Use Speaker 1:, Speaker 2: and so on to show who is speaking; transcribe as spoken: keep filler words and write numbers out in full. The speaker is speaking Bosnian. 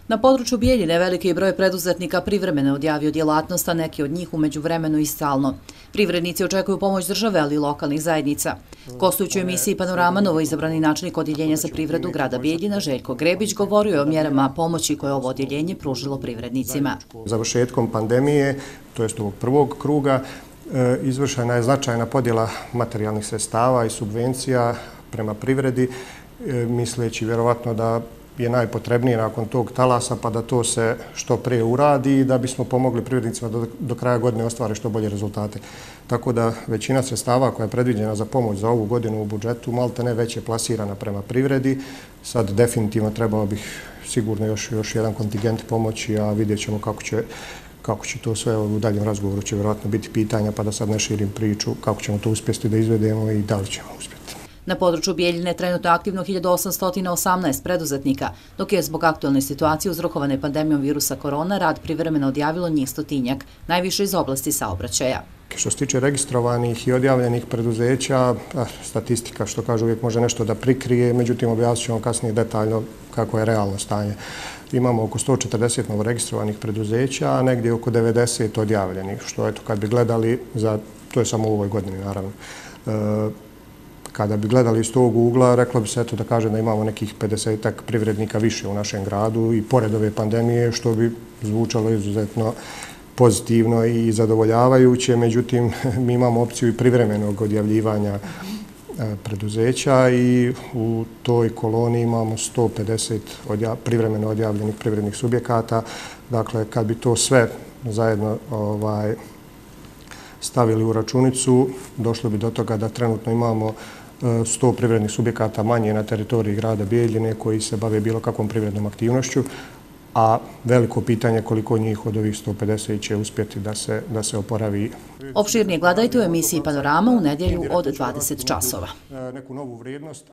Speaker 1: Na području Bijeljine veliki broj preduzetnika privremeno odjavio djelatnost, a neki od njih u međuvremenu i stalno. Privrednici očekuju pomoć države, ali i lokalnih zajednica. Gostujući u emisiji Panorama, novoizabrani načelnik odjeljenja za privredu grada Bijeljina, Željko Grebić, govorio je o mjerama pomoći koje ovo odjeljenje pružilo privrednicima.
Speaker 2: Završetkom pandemije, to jest ovog prvog kruga, izvršena je značajna podjela materijalnih sredstava i subvencija prema privredi, misleći vjerovatno da je najpotrebnije nakon tog talasa, pa da to se što prije uradi i da bismo pomogli privrednicima da do kraja godine ostvare što bolje rezultate. Tako da većina sredstava koja je predviđena za pomoć za ovu godinu u budžetu malte ne već je plasirana prema privredi. Sad definitivno trebalo bih sigurno još, još jedan kontingent pomoći, a vidjet ćemo kako će Kako će to sve u daljem razgovoru će vjerojatno biti pitanja, pa da sad ne širim priču kako ćemo to uspjeti da izvedemo i da li ćemo uspjeti.
Speaker 1: Na području Bijeljine trenutno je aktivno hiljadu osamsto osamnaest preduzetnika, dok je zbog aktualne situacije uzrokovane pandemijom virusa korona rad privremeno odjavilo njih stotinjak, najviše iz oblasti saobraćaja.
Speaker 2: Što se tiče registrovanih i odjavljenih preduzeća, statistika što kaže uvijek može nešto da prikrije, međutim objasnit ću vam kasnije detaljno kako je realno stanje. Imamo oko sto četrdeset novoregistrovanih preduzeća, a negdje oko devedeset odjavljenih, što eto kad bi gledali, za, to je samo u ovoj godini naravno, e, kada bi gledali iz tog ugla, reklo bi se eto da kaže da imamo nekih pedesetak privrednika više u našem gradu i pored ove pandemije, što bi zvučalo izuzetno pozitivno i zadovoljavajuće, međutim mi imamo opciju i privremenog odjavljivanja preduzeća i u toj koloni imamo sto pedeset odja, privremeno odjavljenih privrednih subjekata. Dakle, kad bi to sve zajedno ovaj, stavili u računicu, došlo bi do toga da trenutno imamo sto privrednih subjekata manje na teritoriji grada Bijeljine koji se bave bilo kakvom privrednom aktivnošću, a veliko pitanje koliko njih od ovih sto pedeset će uspjeti da se, da se oporavi.
Speaker 1: Opširnije gledajte u emisiji Panorama u nedjelju od dvadeset časova.
Speaker 2: Neku novu vrijednost,